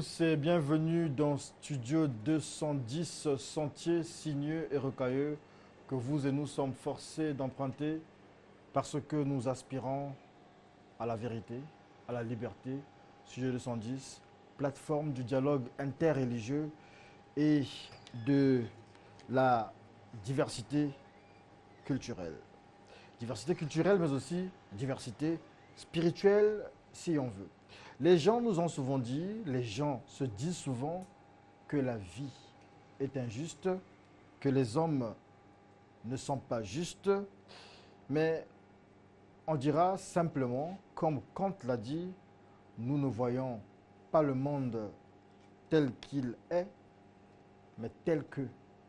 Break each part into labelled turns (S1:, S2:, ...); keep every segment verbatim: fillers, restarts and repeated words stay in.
S1: tous et bienvenue dans Studio deux cent dix, sentier sinueux et rocailleux que vous et nous sommes forcés d'emprunter parce que nous aspirons à la vérité, à la liberté. Studio deux cent dix, plateforme du dialogue interreligieux et de la diversité culturelle. Diversité culturelle, mais aussi diversité spirituelle, si on veut. Les gens nous ont souvent dit, les gens se disent souvent que la vie est injuste, que les hommes ne sont pas justes, mais on dira simplement, comme Kant l'a dit, nous ne voyons pas le monde tel qu'il est, mais tel que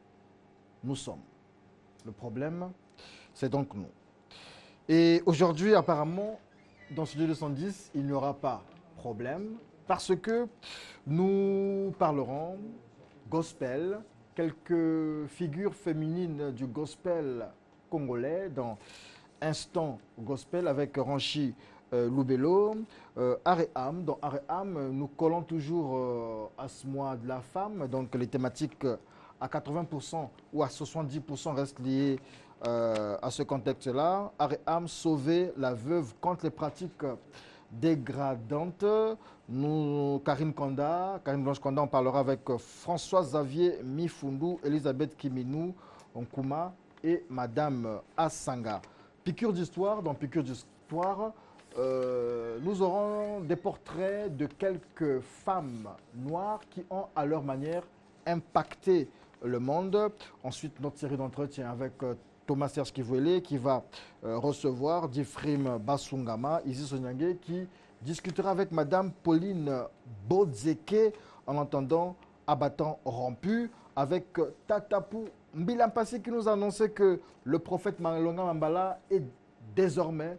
S1: nous sommes. Le problème, c'est donc nous. Et aujourd'hui, apparemment, dans ce deux cent dix, il n'y aura pas problème parce que nous parlerons gospel, quelques figures féminines du gospel congolais dans Instant Gospel avec Ranchi euh, Loubello, euh, Aréam. Dans Aréam, nous collons toujours euh, à ce mois de la femme, donc les thématiques à quatre-vingts pour cent ou à soixante-dix pour cent restent liées euh, à ce contexte-là. Aréam, sauver la veuve contre les pratiques dégradantes. Nous, Karine Konda, Karine Blanche Konda, on parlera avec François Xavier Mifundu, Elisabeth Kiminou, Nkuma et Madame Assanga. Piqûre d'histoire, dans Piqûre d'histoire, euh, nous aurons des portraits de quelques femmes noires qui ont à leur manière impacté le monde. Ensuite, notre série d'entretiens avec euh, Thomas Serge Kivouélé qui va euh, recevoir Difrim Basungama, Isis Sonyangue, qui discutera avec Madame Pauline Bodzeke en entendant Abattant rompu, avec euh, Tatapou Mbilampasi qui nous a annoncé que le prophète Malonga Mambala est désormais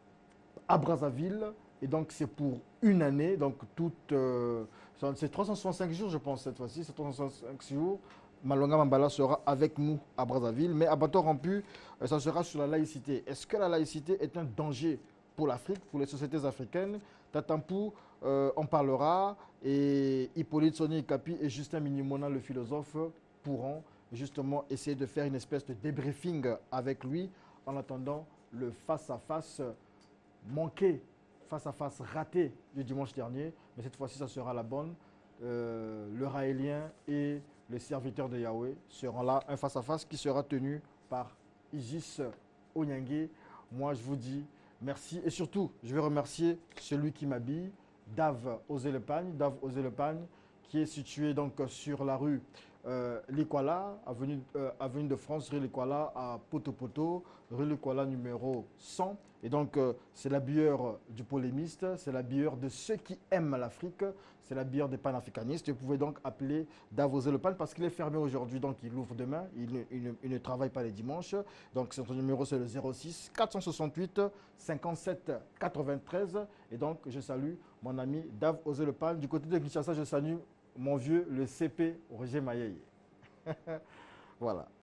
S1: à Brazzaville. Et donc c'est pour une année, donc toute, euh, c'est trois cent soixante-cinq jours je pense cette fois-ci, c'est trois cent soixante-cinq jours. Malonga Mambala sera avec nous à Brazzaville, mais à bateau rompu, ça sera sur la laïcité. Est-ce que la laïcité est un danger pour l'Afrique, pour les sociétés africaines? Tatampou, euh, on parlera, et Hippolyte Soni Kapi et Justin Minimona, le philosophe, pourront justement essayer de faire une espèce de débriefing avec lui en attendant le face-à-face manqué, face-à-face raté du dimanche dernier, mais cette fois-ci ça sera la bonne. Euh, le Raélien et les serviteurs de Yahweh seront là, un face-à-face qui sera tenu par Isis Onyangue. Moi, je vous dis merci et surtout, je vais remercier celui qui m'habille, Dave Osé-le-Pagne, Dave Osé-le-Pagne, qui est situé donc sur la rue euh, Likwala, avenue, euh, avenue de France, rue Likwala à Poto-Poto, rue Likwala numéro cent. Et donc, euh, c'est l'habilleur du polémiste, c'est l'habilleur de ceux qui aiment l'Afrique, c'est l'habilleur des panafricanistes. Vous pouvez donc appeler Davosé Le Pan parce qu'il est fermé aujourd'hui, donc il ouvre demain, il, il, il ne travaille pas les dimanches. Donc, son numéro, c'est le zéro six quatre cent soixante-huit cinquante-sept quatre-vingt-treize. Et donc, je salue mon ami Dave Osé Le Pan. Du côté de Kinshasa, je salue mon vieux, le C P Roger Mayeye. Voilà.